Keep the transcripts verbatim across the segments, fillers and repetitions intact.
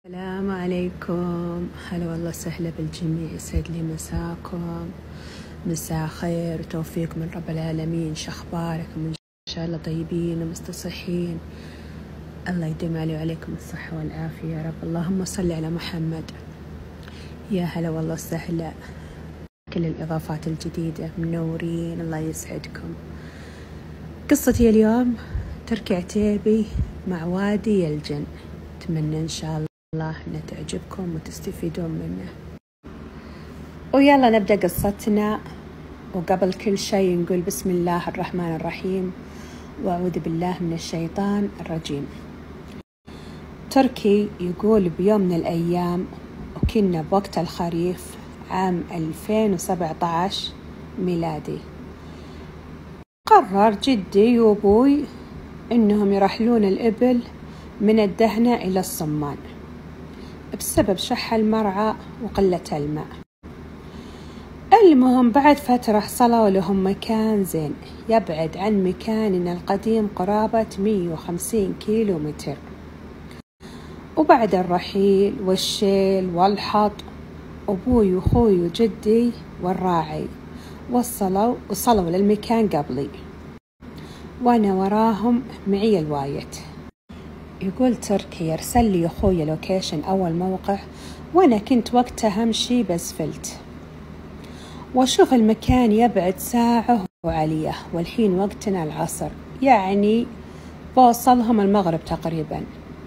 السلام عليكم، هلا والله سهلا بالجميع، يسعد لي مساكم، مساء خير وتوفيق من رب العالمين. شخباركم؟ إن شاء الله طيبين ومستصحين، الله يديم علي وعليكم الصحة والعافية يا رب. اللهم صل على محمد. يا هلا والله سهلا، كل الإضافات الجديدة منورين، الله يسعدكم. قصتي اليوم تركي عتيبي مع وادي يلجن، أتمنى إن شاء الله الله أن تعجبكم وتستفيدون منه. ويلا نبدأ قصتنا، وقبل كل شيء نقول بسم الله الرحمن الرحيم وأعوذ بالله من الشيطان الرجيم. تركي يقول بيوم من الأيام، وكنا بوقت الخريف عام ألفين وسبعة عشر ميلادي، قرر جدي وأبوي إنهم يرحلون الإبل من الدهنة إلى الصمان بسبب شح المرعى وقلة الماء. المهم بعد فترة حصلوا لهم مكان زين يبعد عن مكاننا القديم قرابة مية وخمسين كيلو متر، وبعد الرحيل والشيل والحط أبوي وأخوي وجدي والراعي وصلوا وصلوا للمكان قبلي، وأنا وراهم معي الوايت. يقول تركي يرسل لي أخوي لوكيشن أول موقع، وأنا كنت وقتها أمشي بأسفلت وأشوف المكان يبعد ساعة وعليه، والحين وقتنا العصر، يعني بوصلهم المغرب تقريبا.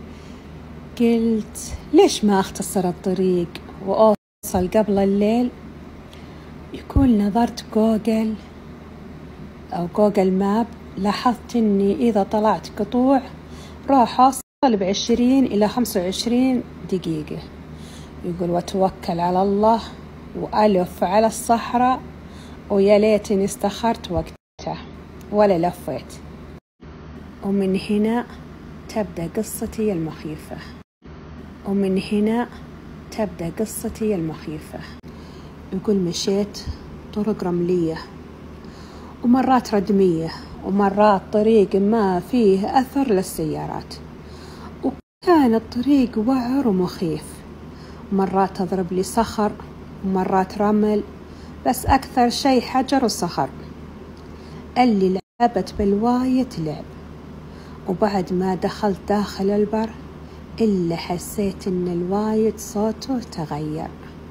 قلت ليش ما أختصر الطريق وأوصل قبل الليل؟ يقول نظرت جوجل أو جوجل ماب، لاحظت أني إذا طلعت قطوع راح أوصل بعشرين إلى خمسة وعشرين دقيقة. يقول وتوكل على الله وألف على الصحراء، ويا ليتني استخرت وقتها ولا لفيت. ومن هنا تبدأ قصتي المخيفة ومن هنا تبدأ قصتي المخيفة. يقول مشيت طرق رملية ومرات ردمية ومرات طريق ما فيه أثر للسيارات، وكان الطريق وعر ومخيف، مرات تضرب لي صخر ومرات رمل، بس أكثر شيء حجر وصخر. اللي لعبت بالواية لعب، وبعد ما دخلت داخل البر إلا حسيت إن الوايد صوته تغير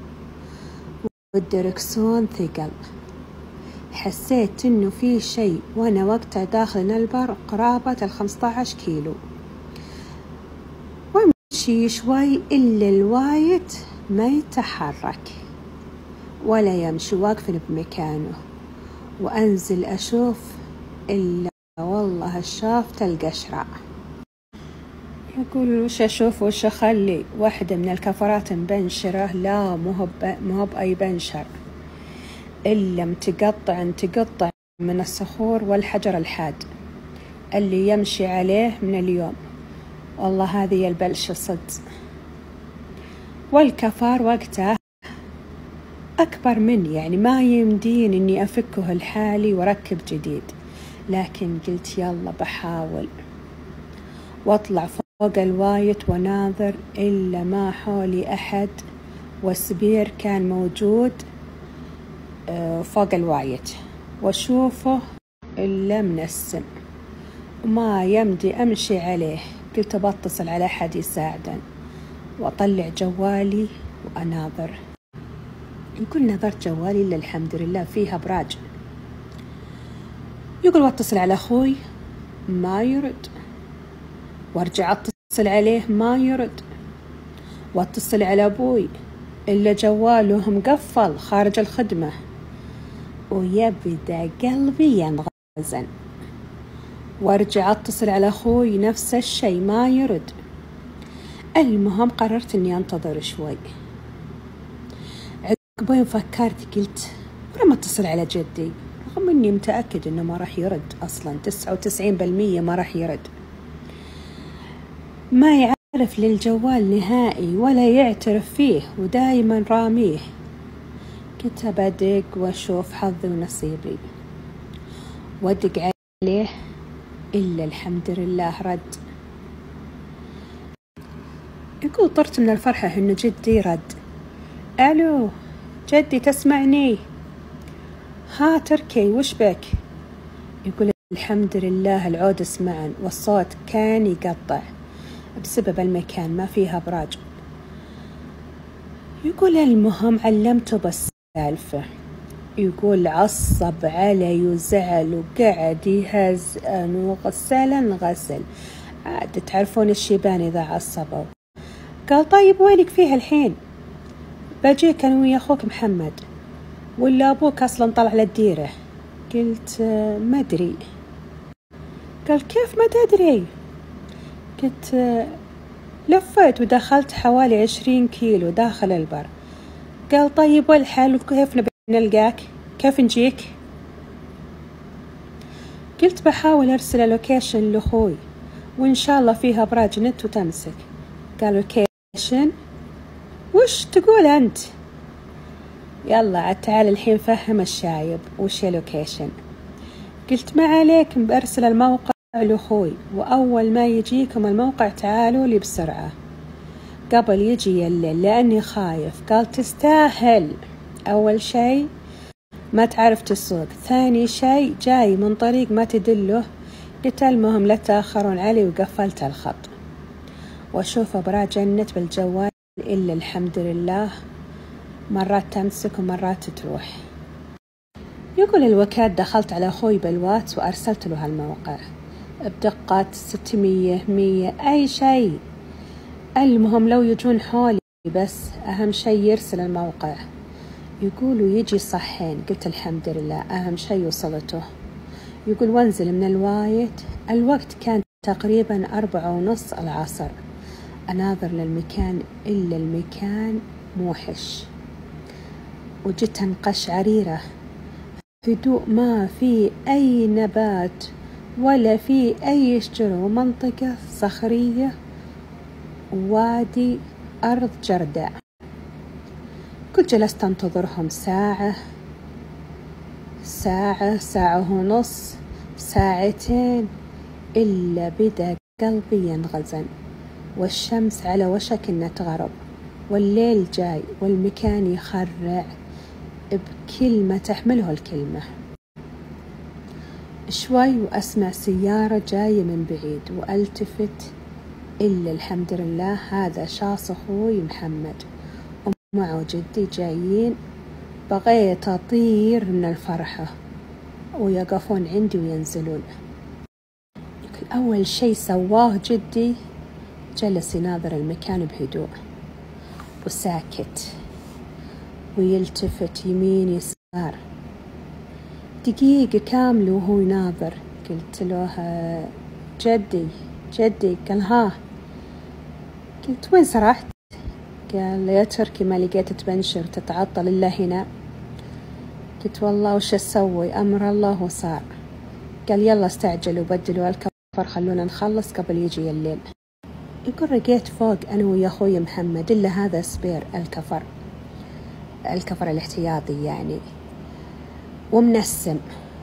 والدركسون ثقل. حسيت إنه في شيء وأنا وقتها داخل البر قرابة الخمسة عشر كيلو، وامشي شوي إلا الوايد ما يتحرك ولا يمشي، واقف بمكانه، وأنزل أشوف إلا والله شافت القشرة. يقول وش أشوف وش أخلي؟ واحدة من الكفرات مبنشرة، لا مو مو بأي بنشر إلا متقطع متقطع من الصخور والحجر الحاد اللي يمشي عليه من اليوم. والله هذه البلشة صد. والكفار وقتها أكبر مني، يعني ما يمدين إني أفكه الحالي وركب جديد، لكن قلت يلا بحاول واطلع فوق الوايت وناظر، إلا ما حولي أحد، والسبير كان موجود فوق الوايت واشوفه إلا منسم وما يمدي أمشي عليه. قلت بتصل على أحد يساعدن، وأطلع جوالي وأناظر. يقول نظرت جوالي إلا الحمد لله فيها براج. يقول واتصل على أخوي ما يرد، وارجع اتصل عليه ما يرد، واتصل على أبوي إلا جواله مقفل خارج الخدمة، ويبدأ قلبي ينغزن. وارجع اتصل على أخوي نفس الشيء ما يرد. المهم قررت إني أنتظر شوي. عقبين فكرت قلت ولما اتصل على جدي، رغم إني متأكد إنه ما راح يرد أصلا، تسعة وتسعين بالمية ما راح يرد، ما يعرف للجوال نهائي ولا يعترف فيه ودايما راميه. كنت بدق واشوف حظي ونصيبي، وادق عليه إلا الحمد لله رد. يقول طرت من الفرحة إنه جدي رد. ألو جدي تسمعني؟ ها تركي وش بك؟ يقول الحمد لله العود اسمعن، والصوت كان يقطع بسبب المكان ما فيها أبراج. يقول المهم علمته بالسالفة. يقول عصب علي وزعل وقعد يهزأن وغسلا غسل، عاد تعرفون الشيبان إذا عصبوا. قال طيب وينك فيها الحين؟ بجيك أنا ويا أخوك محمد، ولا أبوك أصلا طلع للديرة؟ قلت ما أدري. قال كيف ما تدري؟ قلت لفيت ودخلت حوالي عشرين كيلو داخل البر. قال طيب والحال وكيف نبي نلقاك؟ كيف نجيك؟ قلت بحاول أرسل لوكيشن لأخوي وإن شاء الله فيها أبراج نت وتمسك. قال لوكيشن؟ وش تقول أنت؟ يلا عاد تعال الحين فهم الشايب وش لوكيشن. قلت ما عليك بأرسل الموقع لأخوي، وأول ما يجيكم الموقع تعالوا لي بسرعة قبل يجي الليل لأني خايف. قال تستاهل. أول شيء ما تعرف تسوق، ثاني شيء جاي من طريق ما تدله. قلت المهم لا تأخرون علي وقفلت الخط. وأشوف أبراج النت بالجوال إلا الحمد لله مرات تمسك ومرات تروح. يقول الوكاد دخلت على أخوي بالواتس وأرسلت له هالموقع بدقات ستمية مية أي شيء، المهم لو يجون حولي بس أهم شيء يرسل الموقع. يقول ويجي صحين. قلت الحمد لله أهم شيء وصلته. يقول وانزل من الوايت. الوقت كان تقريبا أربعة ونص العصر. أناظر للمكان إلا المكان موحش وجدا قشعريرة، هدوء ما في أي نبات ولا في أي شجرة، ومنطقة صخرية ووادي أرض جرداء. كنت جلست أنتظرهم ساعة ساعة ساعة ونص ساعتين إلا بدأ قلبي ينغزن، والشمس على وشك أنها تغرب، والليل جاي والمكان يخرع بكلمة تحمله الكلمة. شوي وأسمع سيارة جاية من بعيد وألتفت إلا الحمد لله هذا شاص أخوي محمد ومعه جدي جايين. بغيت أطير من الفرحة ويقفون عندي وينزلون. أول شيء سواه جدي جلس يناظر المكان بهدوء وساكت ويلتفت يمين يسار دقيقة كاملة وهو يناظر. قلت له جدي جدي. قال ها. قلت وين سرحت؟ قال يا تركي ما لقيت تبنشر تتعطل إلا هنا. قلت والله وش أسوي، أمر الله وصار. قال يلا استعجلوا بدلوا الكفر خلونا نخلص قبل يجي الليل. يقول رقيت فوق أنا ويا أخوي محمد إلا هذا سبير الكفر الكفر الاحتياطي يعني ومنسم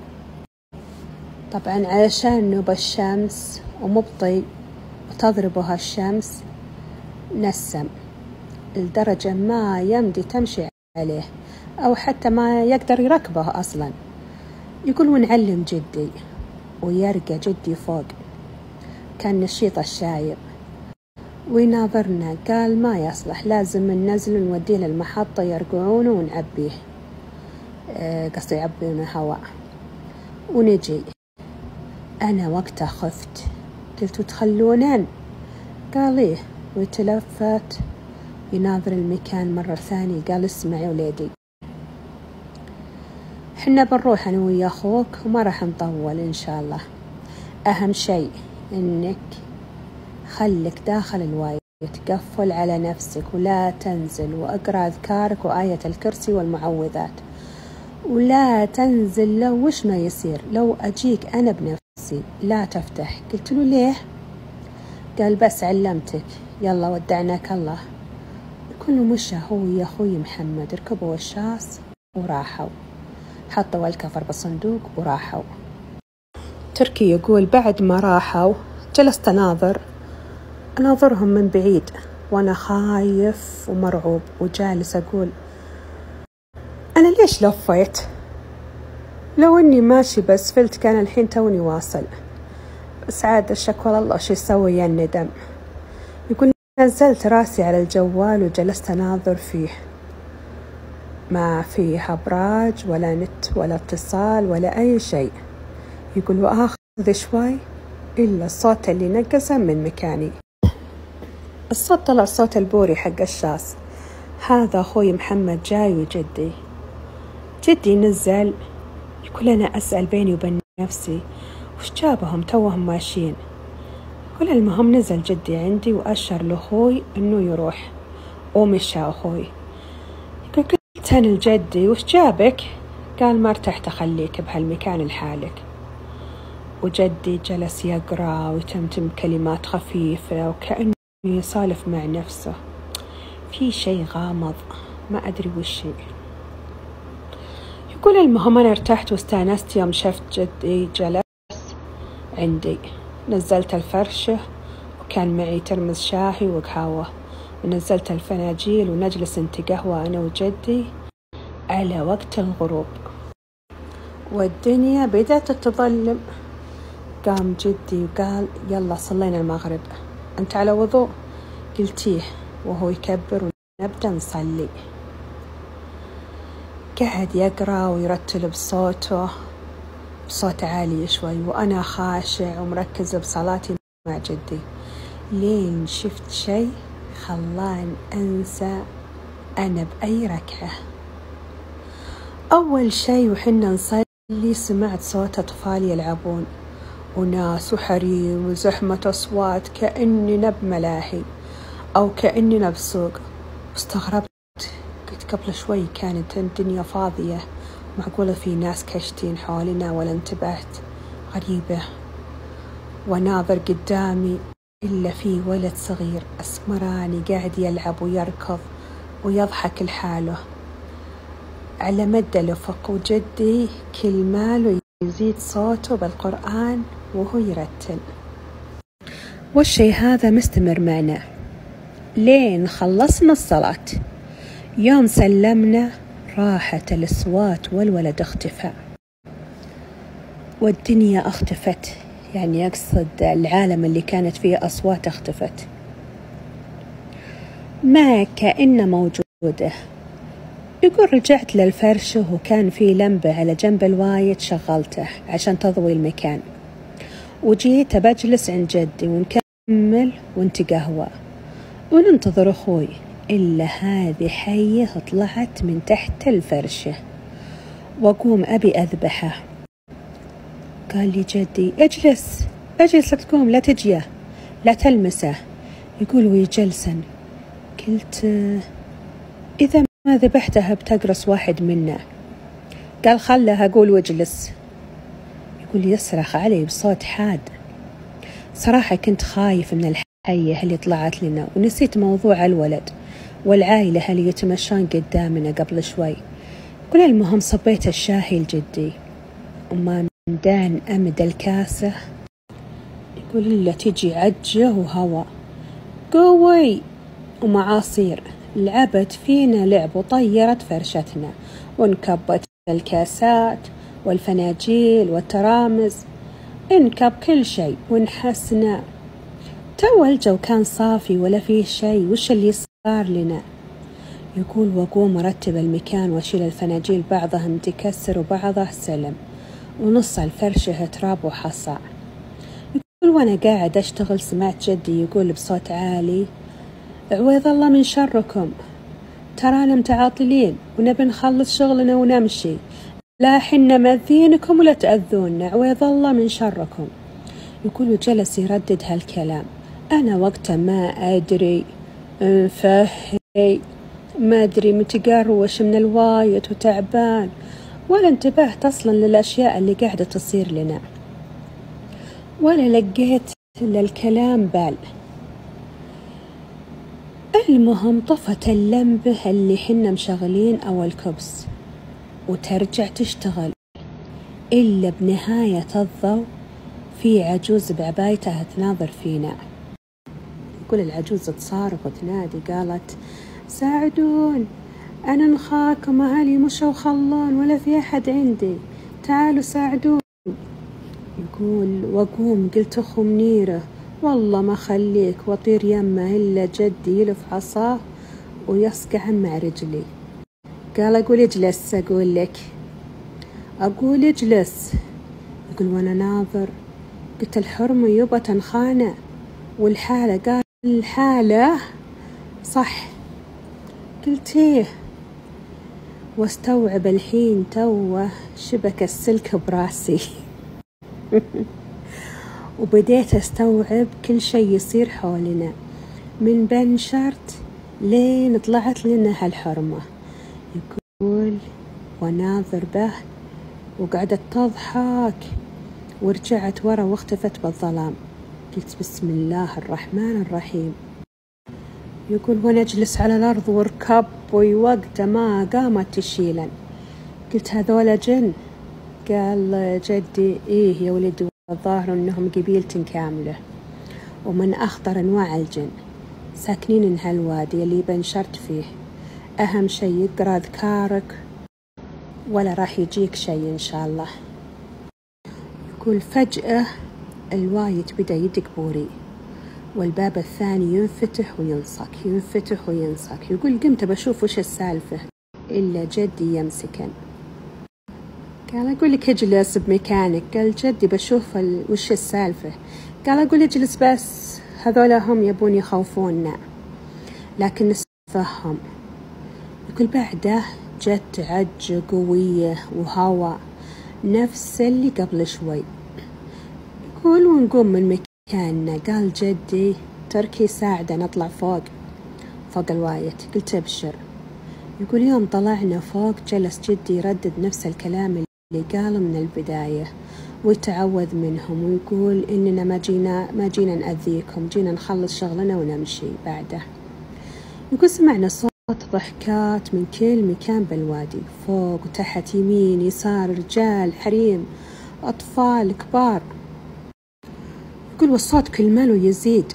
طبعا علشان نوب الشمس ومبطي وتضربها الشمس نسم لدرجة ما يمدي تمشي عليه أو حتى ما يقدر يركبه أصلا. يقول ونعلم جدي ويرقى جدي فوق كان نشيط الشايب ويناظرنا. قال ما يصلح لازم ننزل ونوديه للمحطة يرقعونه ونعبيه أه قصدي يعبينا هواء ونجي. أنا وقتها خفت قلت وتخلونين؟ قال إيه ويتلفت يناظر المكان مرة ثانية. قال اسمعي وليدي حنا بنروح أنا ويا أخوك وما راح نطول إن شاء الله، أهم شيء إنك خلك داخل الواية تقفل على نفسك ولا تنزل وأقرأ أذكارك وآية الكرسي والمعوذات ولا تنزل لو وش ما يصير، لو أجيك أنا بنفسي لا تفتح. قلت له ليه؟ قال بس علمتك يلا ودعناك الله. كله مشى هو يا أخوي محمد ركبوا الشاص وراحوا حطوا الكفر بالصندوق وراحوا. تركي يقول بعد ما راحوا جلست أناظر أناظرهم من بعيد وأنا خايف ومرعوب وجالس أقول أنا ليش لفيت؟ لو أني ماشي بأسفلت كان الحين توني واصل. بس عاد الشكوى الله شو يسوي يا الندم. يقول نزلت راسي على الجوال وجلست أناظر فيه، ما فيه أبراج ولا نت ولا اتصال ولا أي شيء. يقول وآخذ شوي إلا الصوت اللي نقزه من مكاني. الصوت طلع صوت البوري حق الشاص. هذا أخوي محمد جاي وجدي. جدي نزل. يقول أنا أسأل بيني وبين نفسي وش جابهم توهم ماشيين. يقول المهم نزل جدي عندي وأشر لأخوي إنه يروح ومشى أخوي. يقول قلت أنا لجدي وش جابك؟ قال ما ارتحت أخليك بهالمكان لحالك. وجدي جلس يقرأ ويتمتم كلمات خفيفة وكأنه يسالف مع نفسه في شيء غامض ما أدري وش. يقول المهم أنا ارتحت واستانست يوم شفت جدي جلس عندي. نزلت الفرشة وكان معي ترمس شاهي وقهوة، ونزلت الفناجيل ونجلس انت قهوة أنا وجدي على وقت الغروب. والدنيا بدأت تظلم. قام جدي وقال يلا صلينا المغرب، أنت على وضوء؟ قلتيه وهو يكبر ونبدأ نصلي. قاعد يقرأ ويرتل بصوته بصوت عالي شوي وأنا خاشع ومركز بصلاتي مع جدي، لين شفت شيء خلان أنسى أنا بأي ركعة. أول شيء وحنا نصلي سمعت صوت أطفال يلعبون وناس وحريم وزحمة أصوات كأننا بملاهي أو كأننا بسوق. واستغربت، قلت قبل شوي كانت الدنيا فاضية، معقولة في ناس كشتين حولنا ولا انتبهت؟ غريبة. وناظر قدامي إلا في ولد صغير أسمراني قاعد يلعب ويركض ويضحك لحاله على مدى الأفق، وجدي كل ماله يزيد صوته بالقرآن وهو يرتل. والشي هذا مستمر معنا لين خلصنا الصلاة. يوم سلمنا راحت الأصوات والولد اختفى والدنيا اختفت، يعني أقصد العالم اللي كانت فيه أصوات اختفت ما كأن موجودة. يقول رجعت للفرش وكان في لمبة على جنب الوايد شغلته عشان تضوي المكان، وجيت بجلس عند جدي ونكمل ونتقهوى وننتظر أخوي. إلا هذه حية طلعت من تحت الفرشة وأقوم أبي أذبحه. قال لي جدي اجلس اجلس لا تقوم لا تجيه لا تلمسه. يقول ويجلسن. قلت إذا ما ذبحتها بتقرص واحد منا. قال خلها أقول واجلس. يقول يصرخ علي بصوت حاد. صراحة كنت خايف من الحية اللي طلعت لنا ونسيت موضوع الولد والعائلة اللي يتمشون قدامنا قبل شوي. يقول المهم صبيت الشاهي لجدي وما دان أمد الكاسة. يقول إلا تجي عجة وهواء قوي ومعاصير لعبت فينا لعب وطيرت فرشتنا وانكبت الكاسات والفناجيل والترامز، انكب كل شيء ونحسنا. تو الجو كان صافي ولا فيه شيء، وش اللي صار لنا؟ يقول وقوم أرتب المكان وأشيل الفناجيل بعضها تكسر وبعضها سلم ونص الفرشة تراب وحصى. يقول وأنا قاعد أشتغل سمعت جدي يقول بصوت عالي عويض الله من شركم، ترانا متعاطلين ونبي نخلص شغلنا ونمشي، لا حنا مأذينكم ولا تأذونا، عويض الله من شركم. يقول وجلس يردد هالكلام. أنا وقتها ما أدري انفهي ما أدري متقروش من الوايد وتعبان ولا انتبهت أصلا للأشياء اللي قاعدة تصير لنا ولا لقيت للكلام بال. المهم طفت اللمبة اللي حنا مشغلين أول كبس وترجع تشتغل، إلا بنهاية الضوء في عجوز بعبايتها تناظر فينا. يقول العجوز تصارخ وتنادي، قالت ساعدون، أنا نخاكم أهلي مشوا وخلون ولا في أحد عندي، تعالوا ساعدون. يقول وأقوم قلت أخو منيرة والله ما خليك وطير يمه إلا جدي يلف عصاه ويصقع مع رجلي. قال أقول اجلس، أقول لك أقول اجلس. يقول وأنا ناظر قلت الحرمة يبا تنخانة والحالة، قال الحالة صح. قلت ايه، واستوعب الحين توه شبك السلك براسي وبديت استوعب كل شيء يصير حولنا من بنشرت لين طلعت لنا هالحرمة. يقول وناظر به وقعدت تضحك ورجعت ورا واختفت بالظلام. قلت بسم الله الرحمن الرحيم. يقول وانا اجلس على الارض وركب وقت ما قامت تشيلا. قلت هذولا جن؟ قال جدي ايه يا ولد، الظاهر انهم قبيلة كاملة ومن اخطر انواع الجن، ساكنين هالوادي اللي بنشرت فيه، اهم شيء يقرا اذكارك ولا راح يجيك شيء ان شاء الله. يقول فجأة الوايد بدأ يدق بوري والباب الثاني ينفتح وينصك ينفتح وينصك. يقول قمت بشوف وش السالفة إلا جدي يمسكن. قال أقول لك اجلس بمكانك. قال جدي بشوف ال... وش السالفة. قال أقول اجلس بس، هذولا هم يبون يخوفوننا لكن نفهم. يقول بعده جت عجة قوية وهواء نفس اللي قبل شوي. يقول ونقوم من مكاننا. قال جدي تركي ساعدة نطلع فوق فوق الوايت. قلت ابشر. يقول يوم طلعنا فوق جلس جدي يردد نفس الكلام اللي قاله من البداية ويتعوذ منهم ويقول إننا ما جينا ما جينا نأذيكم، جينا نخلص شغلنا ونمشي. بعده يقول سمعنا صوت ضحكات من كل مكان بالوادي، فوق وتحت يمين يسار، رجال حريم أطفال كبار. يقول والصوت كل ماله يزيد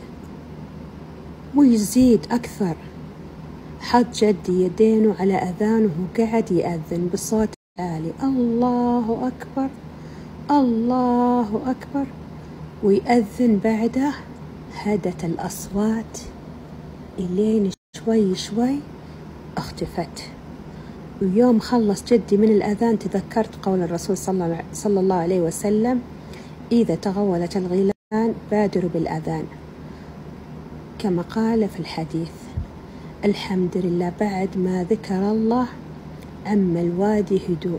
ويزيد أكثر. حط جدي يدينه على أذانه وقعد يأذن بصوت عالي، الله أكبر الله أكبر. ويأذن بعده هدت الأصوات إلين شوي شوي اختفت. ويوم خلص جدي من الأذان تذكرت قول الرسول صلى الله عليه وسلم إذا تغولت الغيلان بادروا بالأذان، كما قال في الحديث. الحمد لله بعد ما ذكر الله عم الوادي هدوء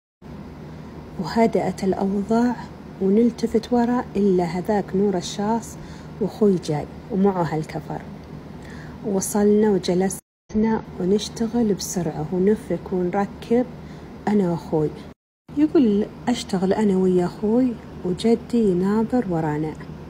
وهدأت الأوضاع، ونلتفت وراء إلا هذاك نور الشاص وخوي جاي ومعه هالكفر. وصلنا وجلسنا ونشتغل بسرعة ونفك ونركب أنا وأخوي. يقول أشتغل أنا ويا أخوي وجدي يناظر ورانا،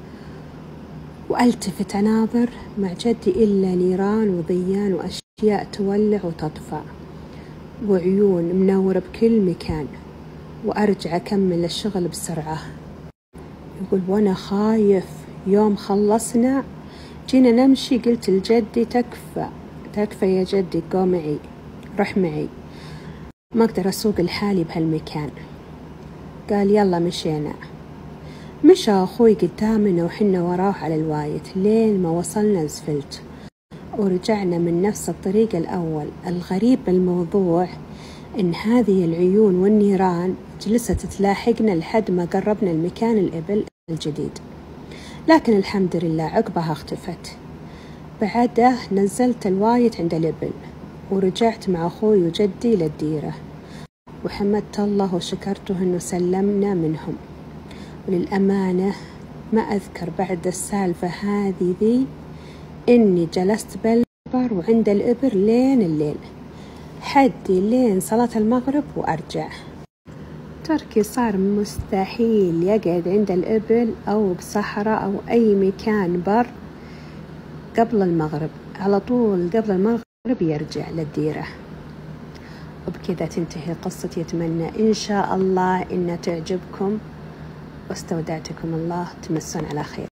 وألتفت أناظر مع جدي إلا نيران وضيان وأشياء تولع وتطفى وعيون منورة بكل مكان، وأرجع أكمل الشغل بسرعة. يقول وأنا خايف. يوم خلصنا جينا نمشي قلت لجدي تكفى تكفى يا جدي، قو معي روح معي، ما أقدر أسوق لحالي بهالمكان. قال يلا مشينا. مشى أخوي قدامنا وحنا وراه على الوايت لين ما وصلنا زفلت ورجعنا من نفس الطريق الأول. الغريب بالموضوع إن هذه العيون والنيران جلست تلاحقنا لحد ما قربنا المكان الإبل الجديد، لكن الحمد لله عقبها اختفت. بعده نزلت الوايت عند الإبل ورجعت مع أخوي وجدي للديرة، وحمدت الله وشكرته إنه سلمنا منهم. وللأمانة ما أذكر بعد السالفة هذه ذي إني جلست بالبر وعند الإبر لين الليل حدي لين صلاة المغرب وأرجع. تركي صار مستحيل يقعد عند الإبل أو بصحراء أو أي مكان بر قبل المغرب، على طول قبل المغرب يرجع للديرة. وبكذا تنتهي قصتي. أتمنى إن شاء الله إن تعجبكم، واستودعتكم الله، تمسون على خير.